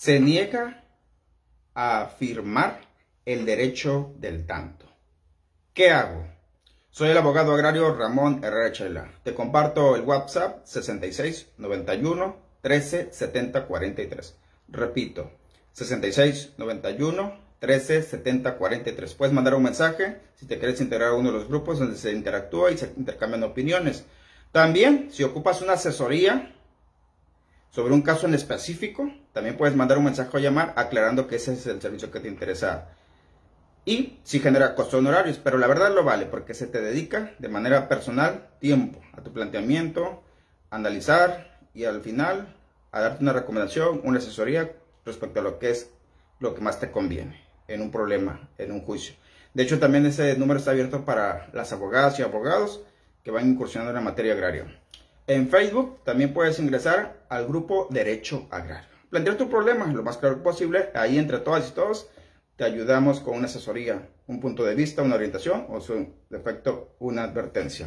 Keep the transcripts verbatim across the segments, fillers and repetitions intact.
se niega a firmar el derecho del tanto. ¿Qué hago? Soy el abogado agrario Ramón Herrera Chela. Te comparto el WhatsApp sesenta y seis, noventa y uno, trece, setenta, cuarenta y tres. Repito, sesenta y seis, noventa y uno, trece, setenta, cuarenta y tres. Puedes mandar un mensaje si te quieres integrar a uno de los grupos donde se interactúa y se intercambian opiniones. También, si ocupas una asesoría sobre un caso en específico, también puedes mandar un mensaje o llamar aclarando que ese es el servicio que te interesa. Y si genera costos honorarios, pero la verdad lo vale porque se te dedica de manera personal tiempo a tu planteamiento, a analizar y al final a darte una recomendación, una asesoría respecto a lo que es lo que más te conviene en un problema, en un juicio. De hecho, también ese número está abierto para las abogadas y abogados que van incursionando en la materia agraria. En Facebook también puedes ingresar al grupo Derecho Agrario. Plantear tu problema lo más claro posible. Ahí entre todas y todos te ayudamos con una asesoría, un punto de vista, una orientación o su defecto, una advertencia.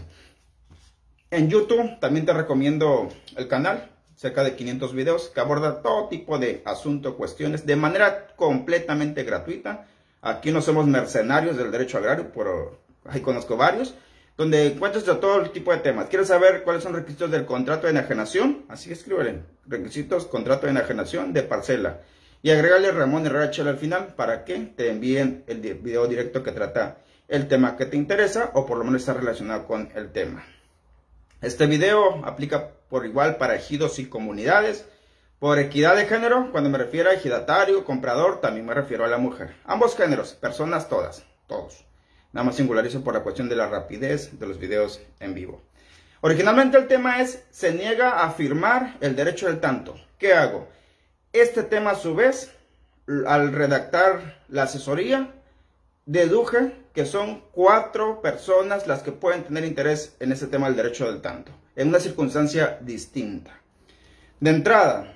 En YouTube también te recomiendo el canal, cerca de quinientos videos que aborda todo tipo de asuntos, cuestiones de manera completamente gratuita. Aquí no somos mercenarios del derecho agrario, pero ahí conozco varios, donde encuentras de todo tipo de temas. ¿Quieres saber cuáles son los requisitos del contrato de enajenación? Así escríbele, requisitos, contrato de enajenación de parcela. Y agregarle Ramón Herrera Chela al final para que te envíen el video directo que trata el tema que te interesa o por lo menos está relacionado con el tema. Este video aplica por igual para ejidos y comunidades. Por equidad de género, cuando me refiero a ejidatario, comprador, también me refiero a la mujer. Ambos géneros, personas todas, todos. Nada más singularizo por la cuestión de la rapidez de los videos en vivo. Originalmente el tema es, se niega a firmar el derecho del tanto. ¿Qué hago? Este tema a su vez, al redactar la asesoría, deduje que son cuatro personas las que pueden tener interés en este tema del derecho del tanto, en una circunstancia distinta. De entrada,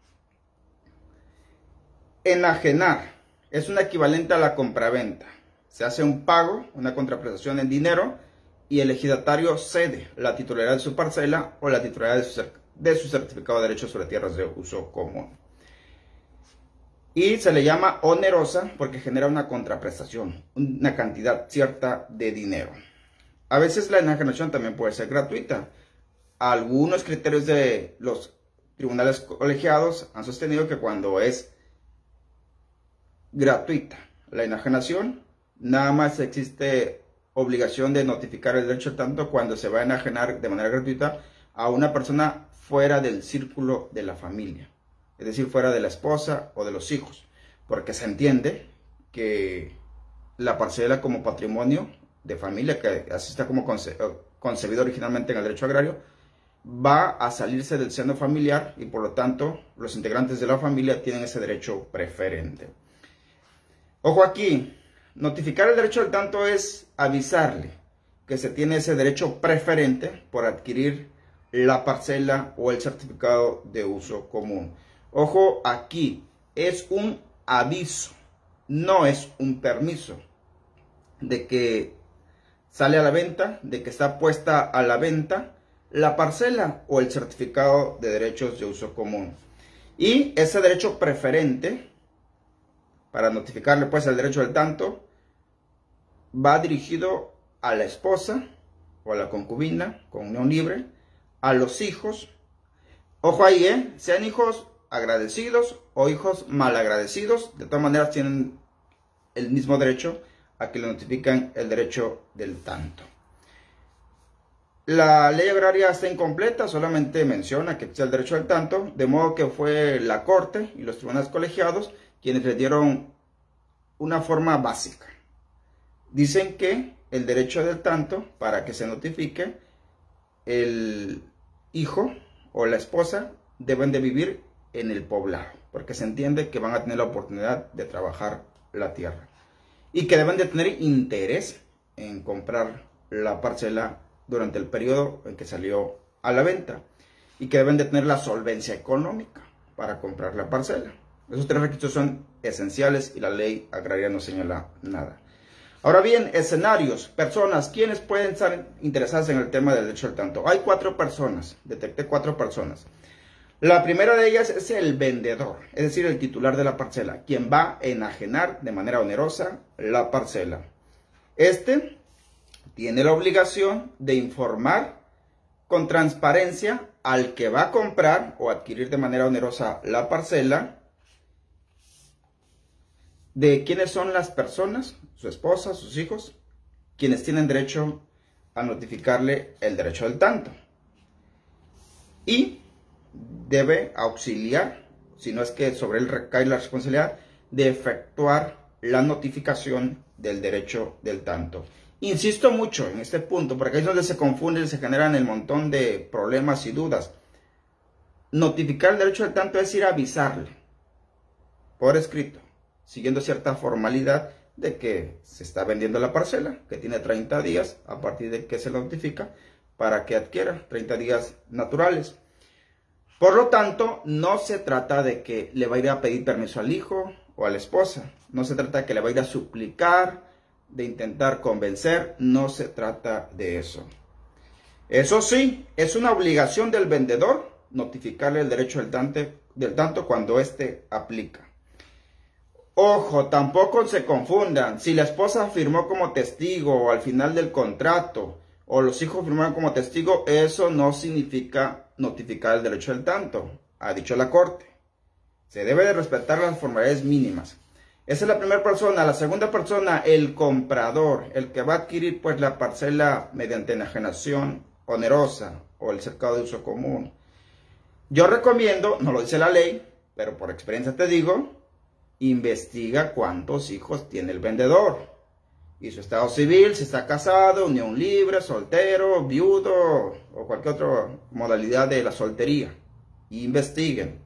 enajenar es un equivalente a la compraventa. Se hace un pago, una contraprestación en dinero, y el ejidatario cede la titularidad de su parcela o la titularidad de su, de su certificado de derecho sobre tierras de uso común. Y se le llama onerosa porque genera una contraprestación, una cantidad cierta de dinero. A veces la enajenación también puede ser gratuita. Algunos criterios de los tribunales colegiados han sostenido que cuando es gratuita la enajenación, nada más existe obligación de notificar el derecho tanto cuando se va a enajenar de manera gratuita a una persona fuera del círculo de la familia. Es decir, fuera de la esposa o de los hijos, porque se entiende que la parcela como patrimonio de familia, que así está como conce concebido originalmente en el derecho agrario, va a salirse del seno familiar y por lo tanto los integrantes de la familia tienen ese derecho preferente. Ojo aquí, notificar el derecho del tanto es avisarle que se tiene ese derecho preferente por adquirir la parcela o el certificado de uso común. Ojo aquí, es un aviso, no es un permiso de que sale a la venta, de que está puesta a la venta la parcela o el certificado de derechos de uso común. Y ese derecho preferente, para notificarle pues el derecho del tanto, va dirigido a la esposa o a la concubina con unión libre, a los hijos. Ojo ahí, ¿eh? Sean hijos agradecidos o hijos malagradecidos, de todas maneras tienen el mismo derecho a que le notifican el derecho del tanto. La ley agraria está incompleta, solamente menciona que existe el derecho del tanto, de modo que fue la Corte y los tribunales colegiados quienes le dieron una forma básica. Dicen que el derecho del tanto, para que se notifique, el hijo o la esposa deben de vivir en el poblado, porque se entiende que van a tener la oportunidad de trabajar la tierra y que deben de tener interés en comprar la parcela durante el periodo en que salió a la venta y que deben de tener la solvencia económica para comprar la parcela. Esos tres requisitos son esenciales y la ley agraria no señala nada. Ahora bien, escenarios, personas, ¿quiénes pueden estar interesadas en el tema del derecho al tanto? Hay cuatro personas, detecté cuatro personas. La primera de ellas es el vendedor, es decir, el titular de la parcela, quien va a enajenar de manera onerosa la parcela. Este tiene la obligación de informar con transparencia al que va a comprar o adquirir de manera onerosa la parcela de quiénes son las personas, su esposa, sus hijos, quienes tienen derecho a notificarle el derecho del tanto. Y debe auxiliar, si no es que sobre él recae la responsabilidad, de efectuar la notificación del derecho del tanto. Insisto mucho en este punto, porque ahí es donde se confunden y se generan el montón de problemas y dudas. Notificar el derecho del tanto es ir a avisarle por escrito, siguiendo cierta formalidad de que se está vendiendo la parcela, que tiene treinta días a partir de que se notifica para que adquiera, treinta días naturales. Por lo tanto, no se trata de que le va a ir a pedir permiso al hijo o a la esposa. No se trata de que le va a ir a suplicar, de intentar convencer. No se trata de eso. Eso sí, es una obligación del vendedor notificarle el derecho del tanto, del tanto cuando éste aplica. Ojo, tampoco se confundan. Si la esposa firmó como testigo al final del contrato o los hijos firmaron como testigo, eso no significa notificar el derecho del tanto, ha dicho la Corte. Se debe de respetar las formalidades mínimas. Esa es la primera persona. La segunda persona, el comprador, el que va a adquirir pues la parcela mediante enajenación onerosa o el cercado de uso común. Yo recomiendo, no lo dice la ley, pero por experiencia te digo, investiga cuántos hijos tiene el vendedor y su estado civil, si está casado, unión libre, soltero, viudo o cualquier otra modalidad de la soltería. Investiguen.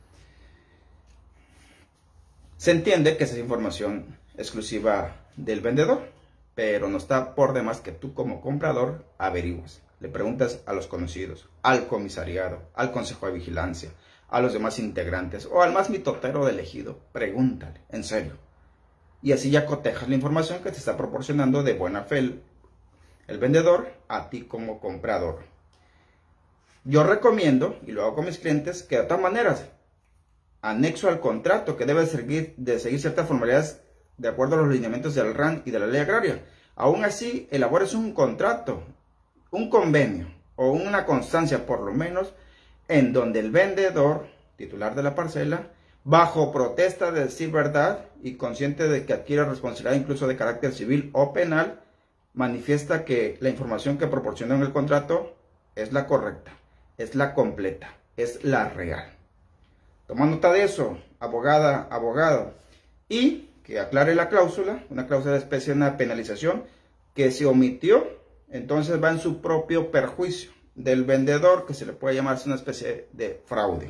Se entiende que esa es información exclusiva del vendedor, pero no está por demás que tú como comprador averigues. Le preguntas a los conocidos, al comisariado, al consejo de vigilancia, a los demás integrantes o al más mitotero del ejido. Pregúntale, en serio. Y así ya cotejas la información que te está proporcionando de buena fe el, el vendedor a ti como comprador. Yo recomiendo, y lo hago con mis clientes, que de todas maneras, anexo al contrato que debe seguir, de seguir ciertas formalidades de acuerdo a los lineamientos del R A N y de la ley agraria. Aún así, elabores un contrato, un convenio o una constancia por lo menos, en donde el vendedor, titular de la parcela, bajo protesta de decir verdad y consciente de que adquiere responsabilidad incluso de carácter civil o penal, manifiesta que la información que proporcionó en el contrato es la correcta, es la completa, es la real. Toma nota de eso, abogada, abogado, y que aclare la cláusula, una cláusula de especie de una penalización que se omitió, entonces va en su propio perjuicio del vendedor, que se le puede llamarse una especie de fraude.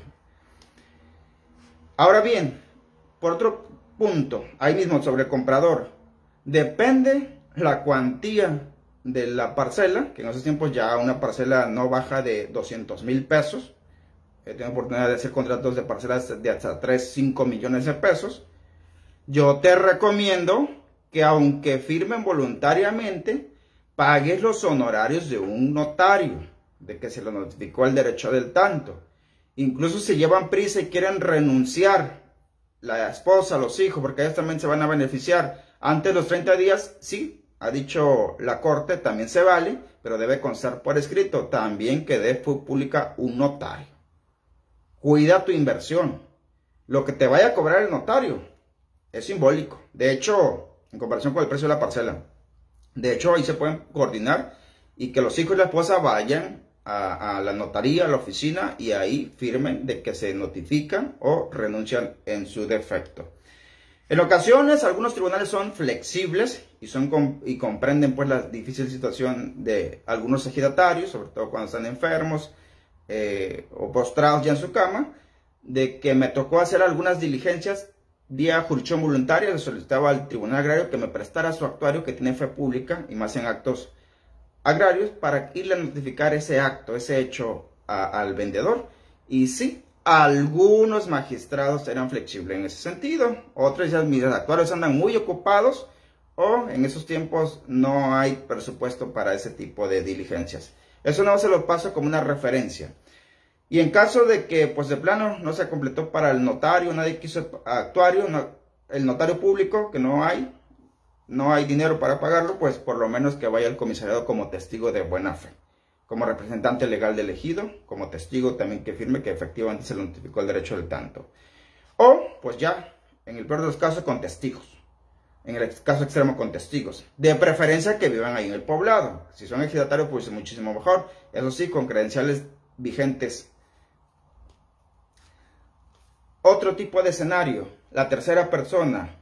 Ahora bien, por otro punto, ahí mismo sobre el comprador, depende la cuantía de la parcela, que en esos tiempos ya una parcela no baja de doscientos mil pesos. He tenido oportunidad de hacer contratos de parcelas de hasta tres, cinco millones de pesos. Yo te recomiendo que aunque firmen voluntariamente, pagues los honorarios de un notario, de que se le notificó el derecho del tanto. Incluso si llevan prisa y quieren renunciar, la esposa, los hijos, porque ellos también se van a beneficiar antes de los treinta días, sí, ha dicho la Corte, también se vale, pero debe constar por escrito, también que dé pública un notario. Cuida tu inversión. Lo que te vaya a cobrar el notario es simbólico. De hecho, en comparación con el precio de la parcela, de hecho ahí se pueden coordinar y que los hijos y la esposa vayan A, a la notaría, a la oficina, y ahí firmen de que se notifican o renuncian en su defecto. En ocasiones algunos tribunales son flexibles y, son, y comprenden pues la difícil situación de algunos ejidatarios, sobre todo cuando están enfermos eh, o postrados ya en su cama, de que me tocó hacer algunas diligencias vía jurisdicción voluntaria. Le solicitaba al Tribunal Agrario que me prestara su actuario, que tiene fe pública y más en actos agrarios, para irle a notificar ese acto, ese hecho a, al vendedor. Y sí, algunos magistrados eran flexibles en ese sentido. Otros ya, mis actuarios andan muy ocupados o en esos tiempos no hay presupuesto para ese tipo de diligencias. Eso no se lo paso como una referencia. Y en caso de que, pues de plano, no se completó para el notario, nadie quiso actuario, no, el notario público, que no hay, no hay dinero para pagarlo, pues por lo menos que vaya al comisariado como testigo de buena fe, como representante legal del ejido, como testigo también que firme que efectivamente se le notificó el derecho del tanto. O, pues ya, en el peor de los casos, con testigos. En el caso extremo, con testigos. De preferencia que vivan ahí en el poblado. Si son ejidatarios, pues es muchísimo mejor. Eso sí, con credenciales vigentes. Otro tipo de escenario. La tercera persona.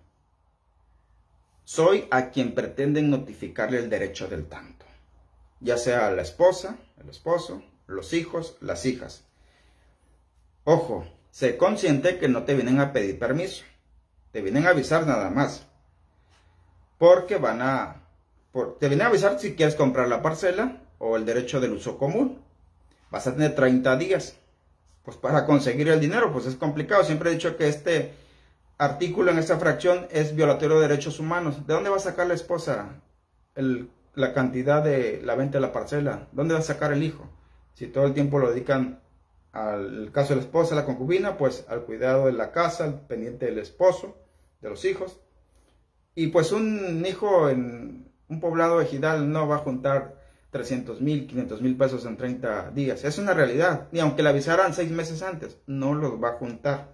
Soy a quien pretenden notificarle el derecho del tanto. Ya sea la esposa, el esposo, los hijos, las hijas. Ojo, sé consciente que no te vienen a pedir permiso. Te vienen a avisar nada más. Porque van a... Por, te vienen a avisar si quieres comprar la parcela o el derecho del uso común. Vas a tener treinta días. Pues para conseguir el dinero, pues es complicado. Siempre he dicho que este artículo en esta fracción es violatorio de derechos humanos. ¿De dónde va a sacar la esposa el, la cantidad de la venta de la parcela? ¿Dónde va a sacar el hijo? Si todo el tiempo lo dedican al caso de la esposa, la concubina, pues al cuidado de la casa, al pendiente del esposo, de los hijos. Y pues un hijo en un poblado ejidal no va a juntar trescientos mil, quinientos mil pesos en treinta días. Es una realidad. Y aunque le avisaran seis meses antes, no los va a juntar.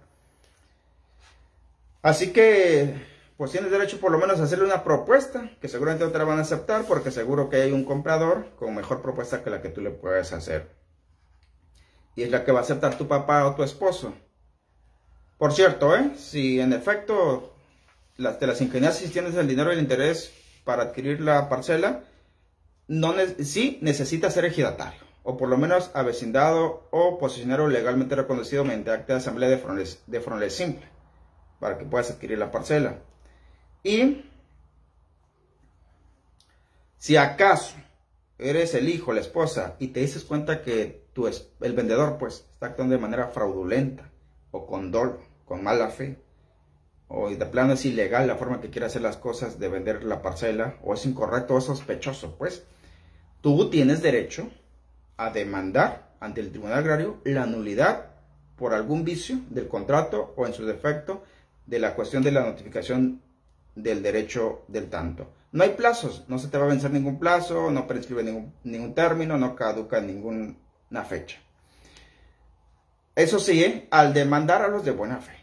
Así que, pues tienes derecho por lo menos a hacerle una propuesta, que seguramente no te la van a aceptar, porque seguro que hay un comprador con mejor propuesta que la que tú le puedes hacer. Y es la que va a aceptar tu papá o tu esposo. Por cierto, ¿eh? si en efecto las, de las ingenierías si tienes el dinero y el interés para adquirir la parcela, no ne sí necesitas ser ejidatario, o por lo menos avecindado o posicionario legalmente reconocido mediante acta de asamblea de Fronles, de Fronles simple, para que puedas adquirir la parcela. Y si acaso eres el hijo, la esposa, y te dices cuenta que tu es, el vendedor pues está actuando de manera fraudulenta, o con dolo, con mala fe, o de plano es ilegal la forma que quiere hacer las cosas de vender la parcela, o es incorrecto o es sospechoso, pues tú tienes derecho a demandar ante el Tribunal Agrario la nulidad por algún vicio del contrato o en su defecto de la cuestión de la notificación del derecho del tanto. No hay plazos, no se te va a vencer ningún plazo, no prescribe ningún, ningún término, no caduca ninguna fecha. Eso sí, ¿eh? al demandar a los de buena fe.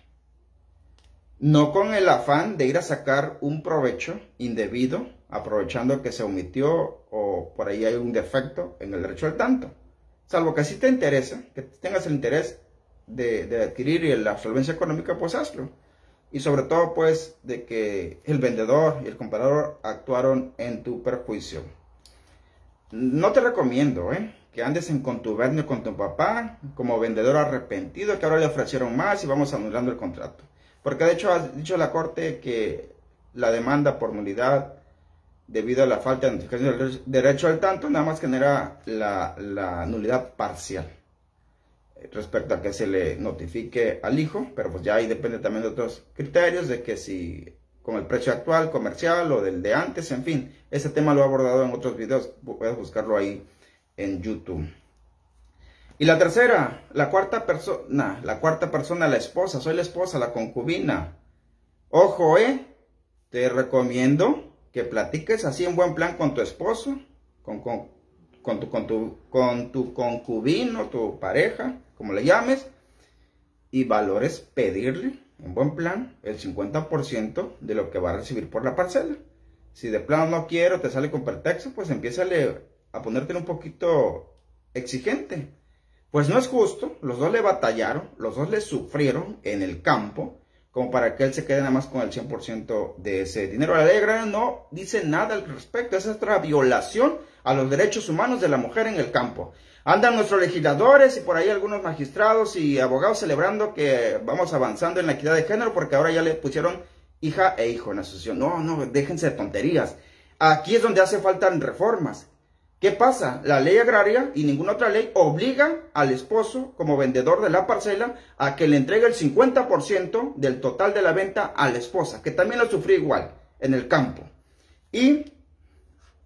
No con el afán de ir a sacar un provecho indebido, aprovechando que se omitió o por ahí hay un defecto en el derecho al tanto. Salvo que si te interesa, que tengas el interés de, de adquirir la solvencia económica, pues hazlo. Y sobre todo, pues, de que el vendedor y el comprador actuaron en tu perjuicio. No te recomiendo, ¿eh? que andes en contubernio con tu papá como vendedor arrepentido, que ahora le ofrecieron más y vamos anulando el contrato. Porque de hecho ha dicho la Corte que la demanda por nulidad debido a la falta de notificación del derecho al tanto nada más genera la, la nulidad parcial respecto a que se le notifique al hijo, pero pues ya ahí depende también de otros criterios, de que si con el precio actual, comercial o del de antes, en fin, ese tema lo he abordado en otros videos, puedes buscarlo ahí en YouTube. Y la tercera, la cuarta persona, la cuarta persona, la esposa, soy la esposa, la concubina. Ojo, eh, te recomiendo que platiques así en buen plan con tu esposo, con, con, con, tu, con, tu, con tu concubino, tu pareja, como le llames, y valores pedirle en buen plan el cincuenta por ciento de lo que va a recibir por la parcela. Si de plano no quiero, te sale con pretexto, pues empiézale a ponerte un poquito exigente. Pues no es justo, los dos le batallaron, los dos le sufrieron en el campo, como para que él se quede nada más con el cien por ciento de ese dinero. La ley agraria no dice nada al respecto, esa es otra violación a los derechos humanos de la mujer en el campo. Andan nuestros legisladores y por ahí algunos magistrados y abogados celebrando que vamos avanzando en la equidad de género porque ahora ya le pusieron hija e hijo en la asociación. No, no, déjense de tonterías. Aquí es donde hace falta reformas. ¿Qué pasa? La ley agraria y ninguna otra ley obliga al esposo como vendedor de la parcela a que le entregue el cincuenta por ciento del total de la venta a la esposa, que también lo sufrió igual en el campo. Y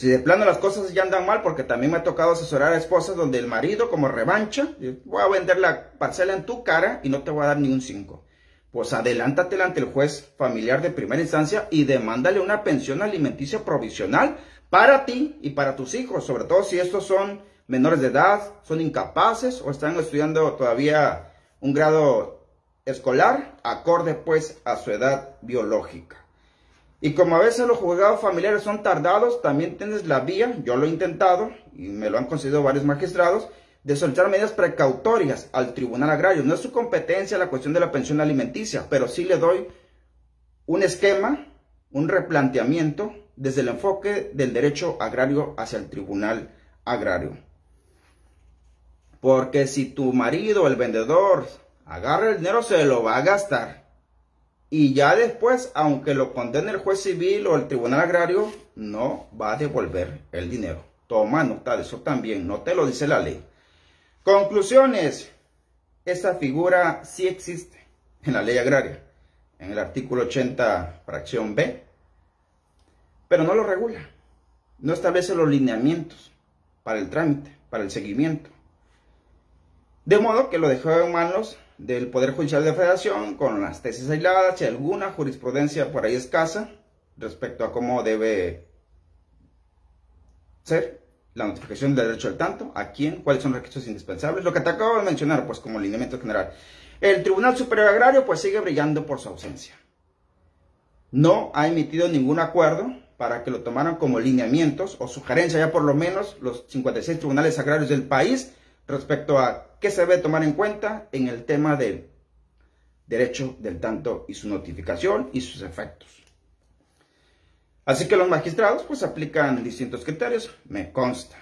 Si de plano las cosas ya andan mal, porque también me ha tocado asesorar a esposas donde el marido, como revancha, voy a vender la parcela en tu cara y no te voy a dar ni un cinco. Pues adelántate ante el juez familiar de primera instancia y demándale una pensión alimenticia provisional para ti y para tus hijos, sobre todo si estos son menores de edad, son incapaces o están estudiando todavía un grado escolar, acorde pues a su edad biológica. Y como a veces los juzgados familiares son tardados, también tienes la vía, yo lo he intentado y me lo han concedido varios magistrados, de solicitar medidas precautorias al Tribunal Agrario. No es su competencia la cuestión de la pensión alimenticia, pero sí le doy un esquema, un replanteamiento desde el enfoque del derecho agrario hacia el Tribunal Agrario. Porque si tu marido, el vendedor, agarra el dinero, se lo va a gastar. Y ya después, aunque lo condene el juez civil o el Tribunal Agrario, no va a devolver el dinero. Toma nota de eso también, no te lo dice la ley. Conclusiones. Esta figura sí existe en la ley agraria, en el artículo ochenta, fracción B, pero no lo regula. No establece los lineamientos para el trámite, para el seguimiento. De modo que lo dejó en manos del Poder Judicial de la Federación con las tesis aisladas y alguna jurisprudencia por ahí escasa respecto a cómo debe ser la notificación del derecho al tanto, a quién, cuáles son los requisitos indispensables, lo que te acabo de mencionar pues como lineamiento general. El Tribunal Superior Agrario pues sigue brillando por su ausencia. No ha emitido ningún acuerdo para que lo tomaran como lineamientos o sugerencia ya por lo menos los cincuenta y seis tribunales agrarios del país respecto a qué se debe tomar en cuenta en el tema del derecho del tanto y su notificación y sus efectos. Así que los magistrados pues aplican distintos criterios, me consta.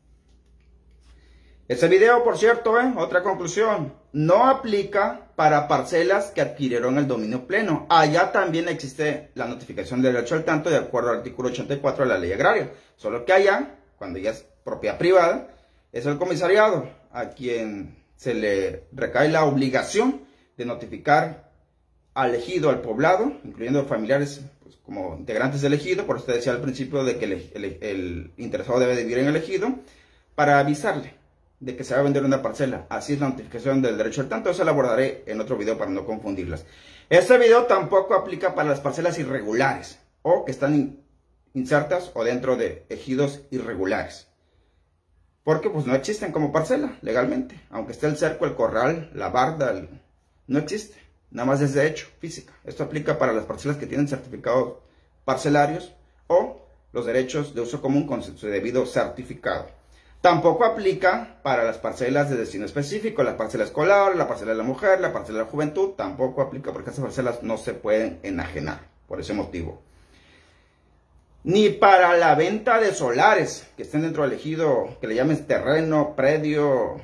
Ese video, por cierto, ¿eh? Otra conclusión, no aplica para parcelas que adquirieron el dominio pleno. Allá también existe la notificación del derecho al tanto de acuerdo al artículo ochenta y cuatro de la ley agraria. Solo que allá, cuando ya es propiedad privada, es el comisariado a quien se le recae la obligación de notificar al ejido, al poblado, incluyendo familiares pues, como integrantes del ejido, por eso te decía al principio de que el, el, el interesado debe de vivir en el ejido, para avisarle de que se va a vender una parcela. Así es la notificación del derecho al tanto, eso lo abordaré en otro video para no confundirlas. Este video tampoco aplica para las parcelas irregulares o que están in, insertas o dentro de ejidos irregulares. Porque pues no existen como parcela legalmente, aunque esté el cerco, el corral, la barda, el... no existe, nada más es de hecho, física. Esto aplica para las parcelas que tienen certificados parcelarios o los derechos de uso común con su debido certificado. Tampoco aplica para las parcelas de destino específico, la parcela escolar, la parcela de la mujer, la parcela de la juventud, tampoco aplica porque esas parcelas no se pueden enajenar por ese motivo. Ni para la venta de solares que estén dentro del ejido, que le llames terreno, predio,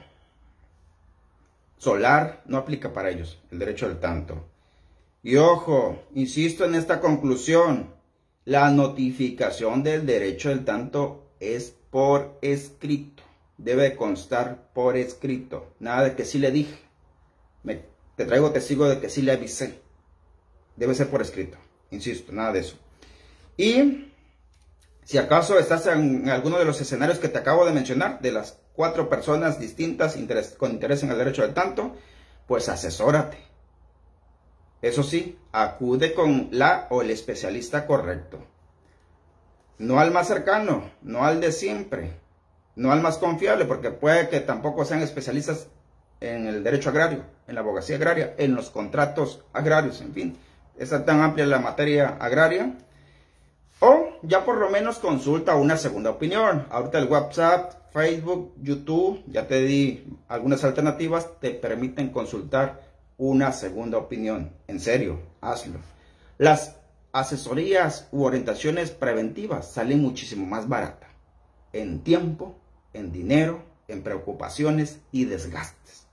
solar, no aplica para ellos el derecho al tanto. Y ojo, insisto en esta conclusión, la notificación del derecho al tanto es por escrito, debe constar por escrito, nada de que sí le dije, Me, te traigo testigo de que sí le avisé, debe ser por escrito, insisto, nada de eso. Y si acaso estás en alguno de los escenarios que te acabo de mencionar, de las cuatro personas distintas interés, con interés en el derecho al tanto, pues asesórate. Eso sí, acude con la o el especialista correcto. No al más cercano, no al de siempre, no al más confiable, porque puede que tampoco sean especialistas en el derecho agrario, en la abogacía agraria, en los contratos agrarios, en fin. Es tan amplia la materia agraria. O ya por lo menos consulta una segunda opinión. Ahorita el WhatsApp, Facebook, YouTube, ya te di algunas alternativas, te permiten consultar una segunda opinión. En serio, hazlo. Las asesorías u orientaciones preventivas salen muchísimo más baratas. En tiempo, en dinero, en preocupaciones y desgastes.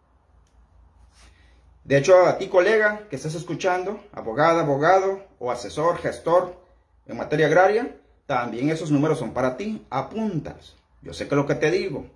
De hecho, a ti colega que estás escuchando, abogada, abogado o asesor, gestor, en materia agraria, también esos números son para ti, apúntalos. Yo sé que es lo que te digo,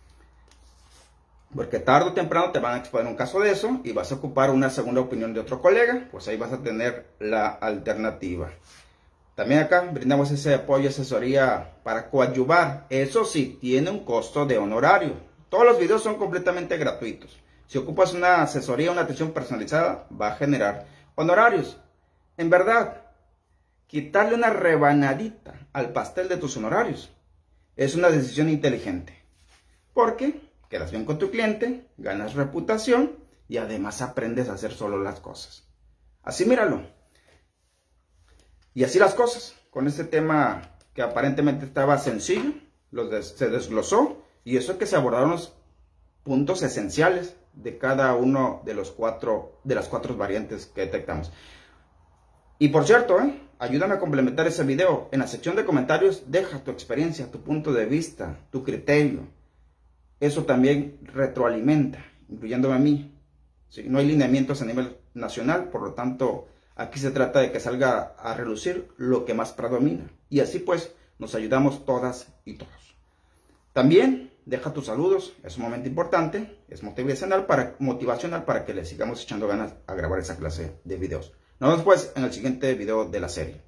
porque tarde o temprano te van a exponer un caso de eso y vas a ocupar una segunda opinión de otro colega, pues ahí vas a tener la alternativa. También acá brindamos ese apoyo y asesoría para coadyuvar. Eso sí, tiene un costo de honorario. Todos los videos son completamente gratuitos. Si ocupas una asesoría, una atención personalizada, va a generar honorarios. En verdad, quitarle una rebanadita al pastel de tus honorarios es una decisión inteligente. Porque quedas bien con tu cliente, ganas reputación y además aprendes a hacer solo las cosas. Así míralo. Y así las cosas. Con este tema que aparentemente estaba sencillo, los des se desglosó. Y eso es que se abordaron los puntos esenciales de cada uno de los cuatro, de las cuatro variantes que detectamos. Y por cierto, ¿eh? ayúdame a complementar ese video. En la sección de comentarios, deja tu experiencia, tu punto de vista, tu criterio. Eso también retroalimenta, incluyéndome a mí. ¿Sí? No hay lineamientos a nivel nacional, por lo tanto, aquí se trata de que salga a relucir lo que más predomina. Y así pues, nos ayudamos todas y todos. También deja tus saludos, es un momento importante, es motivacional para, motivacional para que le sigamos echando ganas a grabar esa clase de videos. Nos vemos pues en el siguiente video de la serie.